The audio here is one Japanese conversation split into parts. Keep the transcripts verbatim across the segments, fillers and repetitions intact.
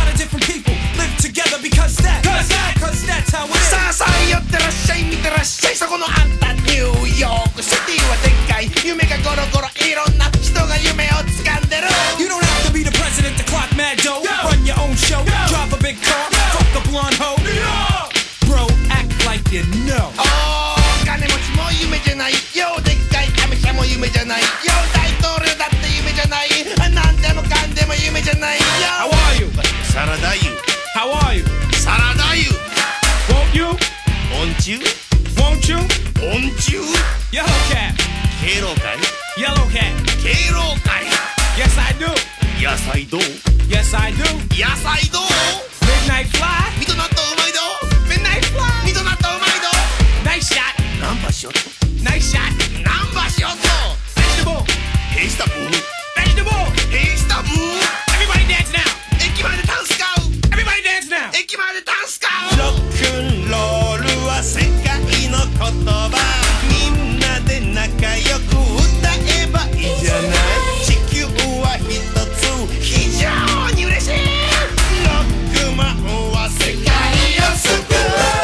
lot of different people live together because that, cause that, cause that's how it is. さあさあ寄ってらっしゃい見てらっしゃいそこのあんたニューヨークシティはでっかい夢がゴロゴロいろんな人が夢を掴んでる You don't have to be the president to clock mad dough. Run your own show, drive a big car, fuck a blonde hoe. Bro, act like you know. おー金持ちも夢じゃないよでっかいアメ車も夢じゃないよ大統領だって夢じゃないなんでもかんでも夢じゃないよ How are you? サラダ油 How are you? サラダ油 Won't you? 昆虫 Won't you? 昆虫 Yellow cat. 敬老会 Yellow cat. 敬老会 Yes, I do. 野菜どう Yes, I do. 野菜どう Midnight fly. ミドナットうまいど Midnight fly. ミドナットうまいど Nice shot. ナンバしよっと Nice shot. ナンバしよっと Vegetable. ヘイスタブー Vegetable. ヘイスタブー Everybody dance now. 駅までタンス買う Everybody dance now. 駅までタンス買うロックンロールは世界の言葉みんなで仲良く歌えばいいじゃない地球は一つ非常に嬉しいロックマンは世界を救う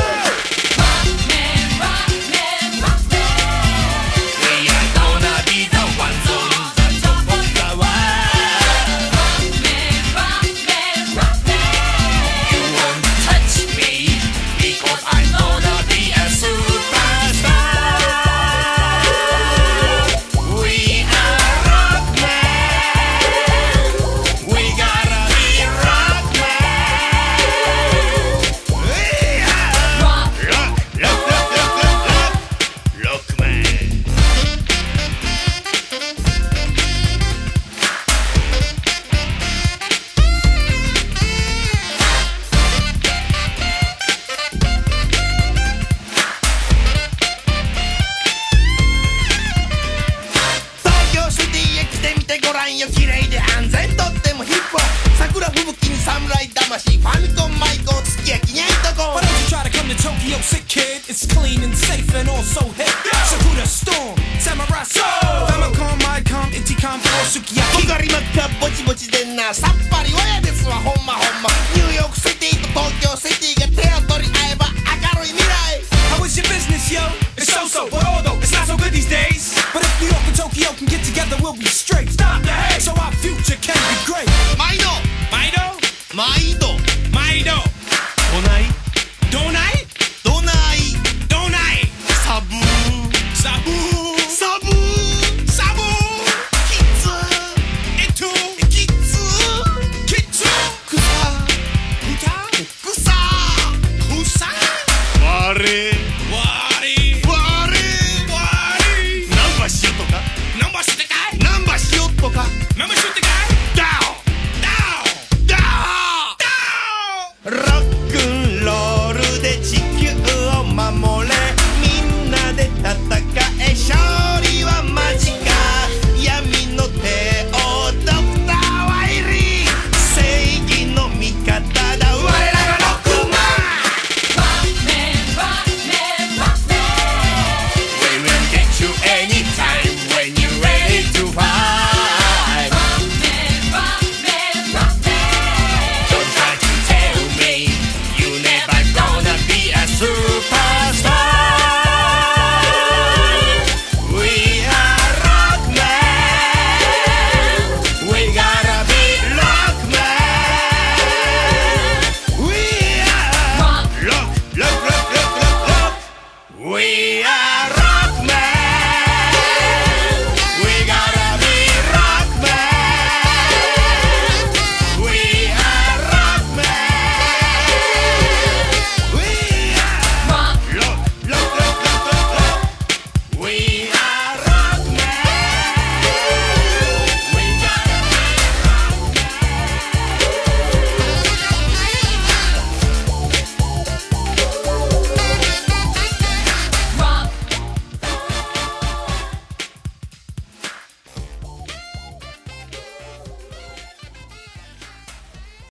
We are gonna be the ones on the top of the world You won't touch me because I'm gonna be a superstar We are rockmen We gotta be rockmen We are rock, rock, rock, rock, rock, rock, rockman東京シティへ来てみてごらんよ綺麗で安全とってもヒップホップ桜吹雪に侍魂ファミコンマイコンすき焼きにゃいとこ Why don't you try to come to Tokyo, sick kid? It's clean and safe and also hip. Sakura Storm, Samurai Soul, Famicom, Icom, Inticom, or ほ Sukiyaki. かりまっかぼちぼちでんなさっぱり親ですわほんまほんまニューヨークシティと東京シティが手を取り合えば明るい未来 How is your business, yo? It's so-so, but although it's not so good these days. But if New York and Tokyo can get together, we'll be straight. Stop the hate, so our future can be great. 毎度 Mido, 毎度